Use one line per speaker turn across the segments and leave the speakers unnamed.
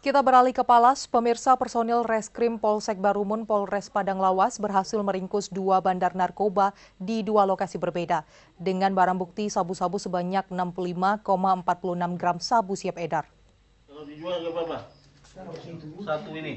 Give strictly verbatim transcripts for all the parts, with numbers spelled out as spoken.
Kita beralih ke Palas, pemirsa. Personil Reskrim Polsek Barumun Polres Padang Lawas berhasil meringkus dua bandar narkoba di dua lokasi berbeda dengan barang bukti sabu-sabu sebanyak enam puluh lima koma empat puluh enam gram sabu siap edar.
Kalau dijual nggak apa-apa? Satu ini.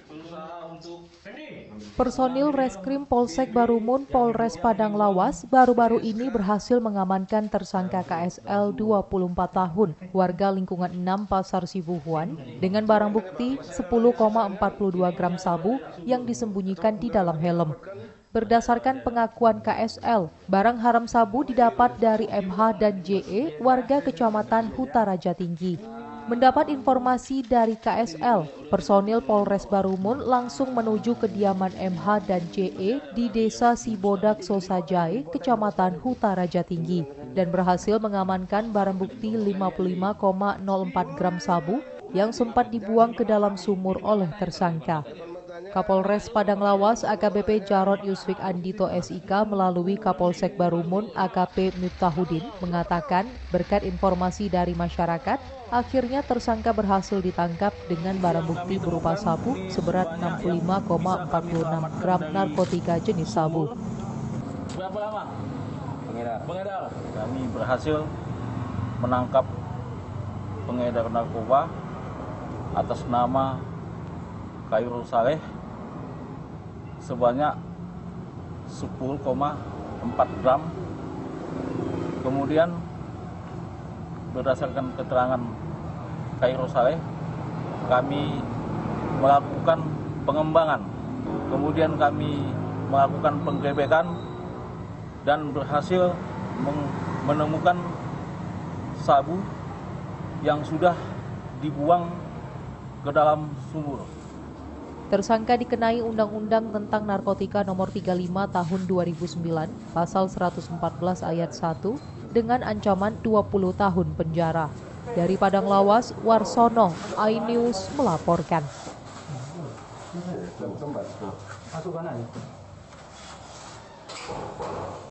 Personil Reskrim Polsek Barumun Polres Padang Lawas baru-baru ini berhasil mengamankan tersangka K S L dua puluh empat tahun, warga lingkungan enam Pasar Sibuhuan, dengan barang bukti sepuluh koma empat puluh dua gram sabu yang disembunyikan di dalam helm. Berdasarkan pengakuan K S L, barang haram sabu didapat dari M H dan J E, warga Kecamatan Hutaraja Tinggi. Mendapat informasi dari K S L, personil Polres Barumun langsung menuju kediaman M H dan J E di Desa Sibodak Sosajai, Kecamatan Hutaraja Tinggi, dan berhasil mengamankan barang bukti lima puluh lima koma nol empat gram sabu yang sempat dibuang ke dalam sumur oleh tersangka. Kapolres Padang Lawas A K B P Jarod Yusfik Andito S I K melalui Kapolsek Barumun A K P Miftahudin mengatakan berkat informasi dari masyarakat, akhirnya tersangka berhasil ditangkap dengan barang bukti berupa sabu seberat enam puluh lima koma empat puluh enam gram narkotika jenis sabu.
Berapa lama? Pengedar. Pengedar. Kami berhasil menangkap pengedar narkoba atas nama Khairul Saleh sebanyak sepuluh koma empat gram. Kemudian berdasarkan keterangan Khairul Saleh, kami melakukan pengembangan. Kemudian kami melakukan penggebekan dan berhasil menemukan sabu yang sudah dibuang ke dalam sumur.
Tersangka dikenai Undang-Undang tentang Narkotika Nomor tiga puluh lima Tahun dua ribu sembilan, Pasal seratus empat belas Ayat satu, dengan ancaman dua puluh tahun penjara. Dari Padang Lawas, Warsono, iNews melaporkan.